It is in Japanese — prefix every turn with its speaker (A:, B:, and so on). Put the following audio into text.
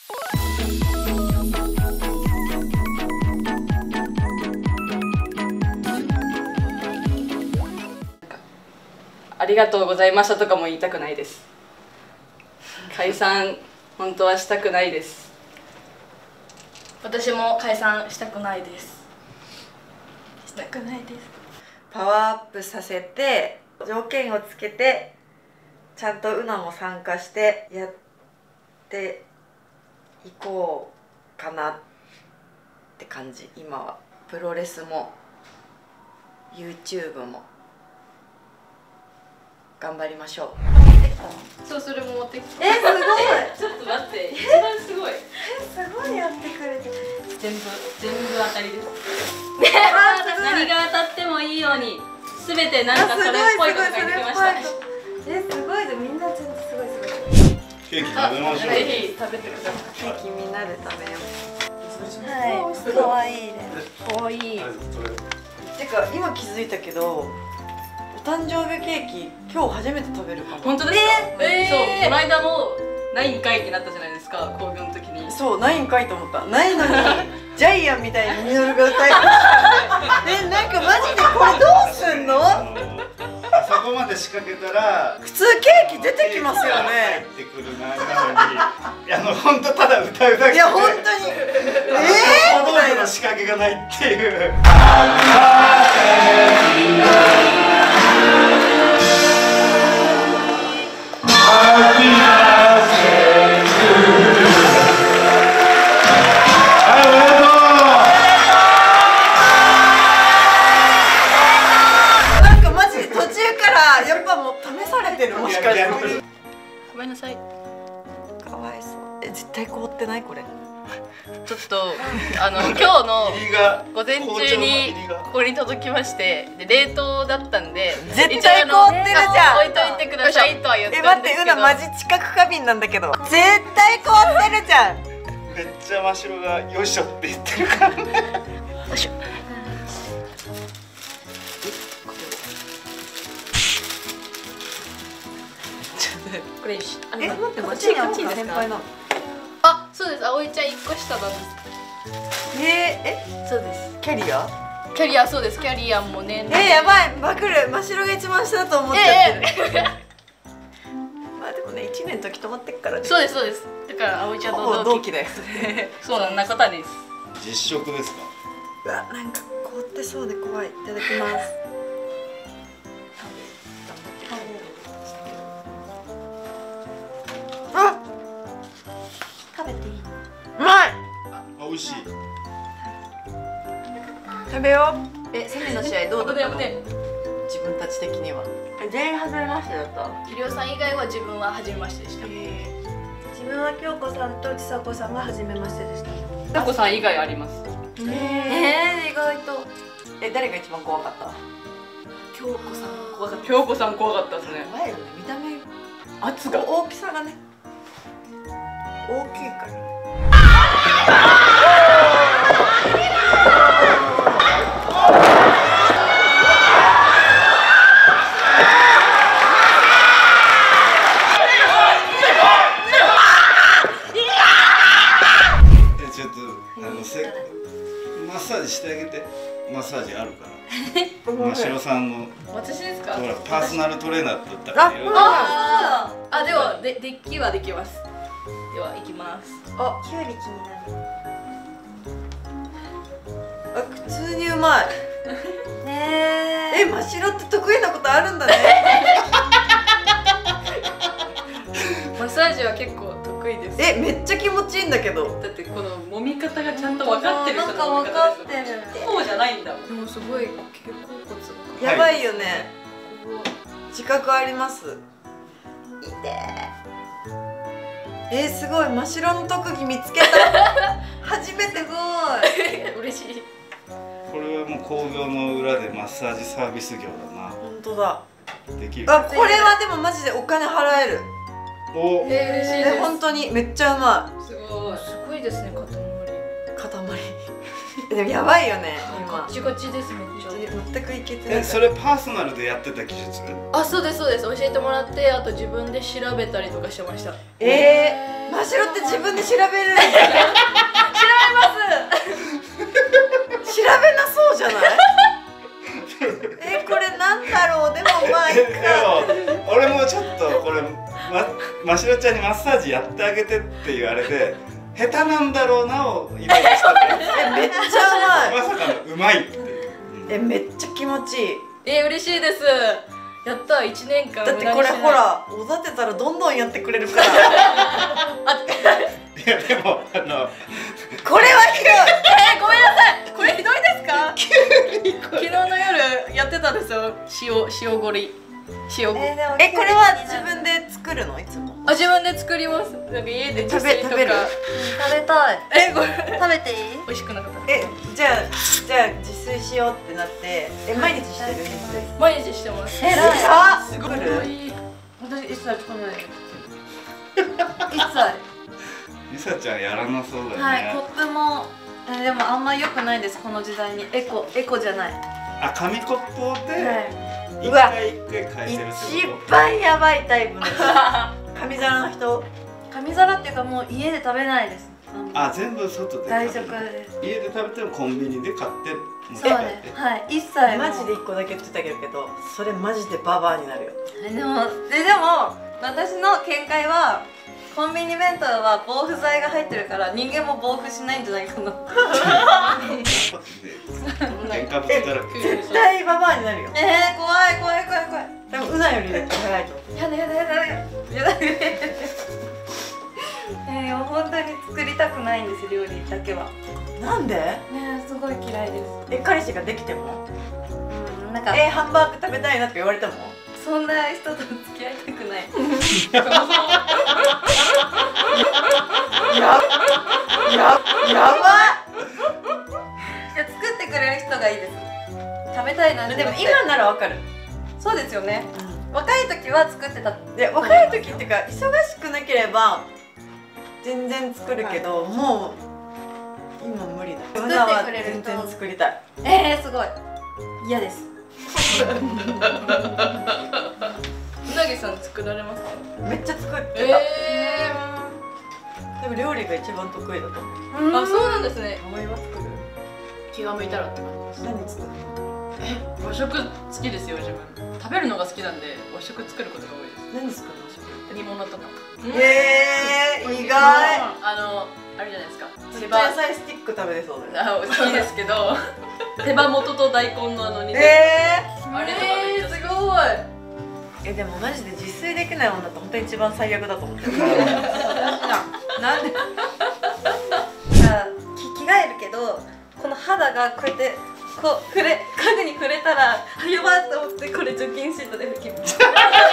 A: ありがとうございましたとかも言いたくないです。解散本当はしたくないです。
B: 私も解散したくないです。したくないです。
C: パワーアップさせて条件をつけてちゃんとうなも参加してやっていこうかなって感じ。今はプロレスも YouTube も頑張りましょう。
A: そう、それも持ってきて。
C: すごい
A: ちょっと待って、一番すごい。
C: すごいやってくれてる。
A: 全部当たりです。
B: 何が当たってもいいように、すべてなんかそれっぽいことができました。
C: すごいで、みんなちゃんとすごいすごい。
D: ケーキ食べましょう。
A: ぜひ食べてください。
C: ケーキみんなで食べよう。
B: はい、可愛いです。可愛い。
C: てか今気づいたけど、お誕生日ケーキ今日初めて食べるかも。
A: 本当ですか？そう、この間もないんかいってなったじゃないですか、興行の時に。
C: そう、ないんかいと思った。ないのにジャイアンみたいにミノルが歌いなんかマジでこれどうすんの？
D: あそこまで仕掛けたら
C: 普通ケーキ出てきますよね。
D: 入ってくるなのに、本当ただ歌うだけで。
C: いや本当に
D: みたいな仕掛けがないっていう。
C: なんかマジで途中からやっぱもう試されてる。もしかして
A: ごめんなさい。
C: かわいそう。絶対凍ってないこれ。
A: ちょっと今日の午前中にここに届きまして、で冷凍だったんで
C: 絶対凍ってるじゃん。
A: 置いといてくださいとは言って
C: 待って、
A: るんですけど。
C: うなマジ知覚過敏なんだけど絶対凍ってるじゃん。
D: めっちゃ真白がよいしょって言ってるからね。
A: よいしょ。これ
C: 待ってこっちに青が先輩なの？
A: あ、そうです。葵ちゃん1個下なんです。そうです。
C: キャリア？
A: キャリア、そうです。キャリアもね。
C: やばい、バクる。真白が一番下だと思っちゃってる。まあでもね、1年時止まってっからね。
A: そうです、そうです。だから葵ちゃんと
C: 同期だよ。
A: そうなんな方です。
D: 実食ですか？
C: うわ、なんか凍ってそうで怖い。いただきます。あ、
B: 食べていい？
C: うまい。
D: 美味しい。
C: 食べよう。セミの試合どうだったの？
A: やめて。
C: 自分たち的には。全員初めましてだった。
A: ひりおさん以外は自分は初めましてでした。
B: 自分は京子さんとちさ子さんが初めましてでした。
A: タコさん以外あります。
B: 意外と。
C: 誰が一番怖かった？
A: 京子さん怖かった。京子さん怖かったですね。
C: 怖いよね、見た目
A: 圧が。
C: 大きさがね、大きいから。
D: ちょっとマッサージしてあげて。マッサージあるから。真白さんの
A: 私ですか？
D: ほらパーソナルトレーナーだったから。
A: ではデッキはできます。では行きます。
B: あ、きゅうり気になる。
C: 普通にうまい。
B: ね
C: 真白って得意なことあるんだね。
A: マッサージは結構得意です。
C: めっちゃ気持ちいいんだけど。
A: だってこの揉み方がちゃんと分かってる人の揉み方ですよ。こうじゃないんだもん。でもすごい肩甲骨が
C: やばいよね。自覚あります。すごい、真白の特技見つけた。初めて。すごい
A: 嬉しい。
D: これはもう興行の裏でマッサージサービス業だな。
C: 本当だ。
D: できる。
C: これはでもマジでお金払える。
D: お、
A: 嬉しいです。
C: 本当にめっちゃうまい。
A: すごいですね、
C: 塊。でもやばいよね、今。
A: ガチガチですめっちゃ。
C: 全くいけてない。
D: それパーソナルでやってた技術？
A: あ、そうですそうです。教えてもらって、あと自分で調べたりとかしてました。
C: 真白って自分で調べるんだよ。調べなそうじゃない？これなんだろう。でもまあいいか。
D: 俺もちょっとこれましろちゃんにマッサージやってあげてって言われて下手なんだろうなをイメージしてた。
C: めっちゃうまい。
D: まさかのうまいって。
C: めっちゃ気持ちいい。
B: 嬉しいです。やった1年間
C: だってこれほらおだてたらどんどんやってくれるから。
D: いやでも
C: これはひどい。
B: ごめんなさい。これひどいですか？昨日の夜やってたんですよ。塩ごり。これ
C: は自分で作るのいつも？
B: 自分で作ります。なんか家で
C: 食べる？食べたい。
B: これ
C: 食べていい？
B: 美味しくなかった。
C: じゃあ自炊しようってなって毎日してる？
B: 毎日してます。
C: すごい。
B: 私一切作らない。
C: 一切。
D: りさちゃんやらなそうだね。
C: はい、コップもでもあんま良くないですこの時代に。エコじゃない。
D: 紙コップで一
C: 回
D: 返せるってこと？
C: 一番やばいタイプの人。紙皿の人。紙皿っていうかもう家で食べないです。
D: 全部外で。
C: 外食です。
D: 家で食べてもコンビニで買って持って帰って。
C: はい、一切マジで1個だけ言ってたけどそれマジでババアになるよ。でも私の見解はコンビニ弁当は防腐剤が入ってるから人間も防腐しないんじゃないかな。
D: 添加物だらけ。
C: 絶対ババアになるよ。怖い。でもうなより絶対早いと思う。やだ。本当に作りたくないんです料理だけは。なんで？すごい嫌いです。彼氏ができても？なんかハンバーグ食べたいなって言われても？そんな人と付き合いたくない。やばっ。作ってくれる人がいいです。食べたいなって。でも今ならわかる。そうですよね。若い時は作ってた。で若い時っていうか忙しくなければ全然作るけど、もう今無理だ。作ってくれる人全然作りたい。すごい。嫌です。
B: うなぎさん作られますか？
C: めっちゃ作ってた。でも料理が一番得意だと思う。
B: そうなんですね。
C: 葵は作る？
A: 気が向いたらって感じです。
C: 何作る？
A: 和食好きですよ自分。食べるのが好きなんで和食作ることが多いです。
C: 何作るの？
A: 煮物とか。
C: 意外。
A: あれじゃないですか。
C: 手羽野菜スティック食べれそうだよ。
A: 好きですけど、手羽元と大根の煮物。あれ
B: すごい。
C: でもマジで自炊できない女って本当に一番最悪だと思ってる。なんで？着替えるけどこの肌がこうやって家具に触れたらやばいと思ってこれ除菌シートで拭きます。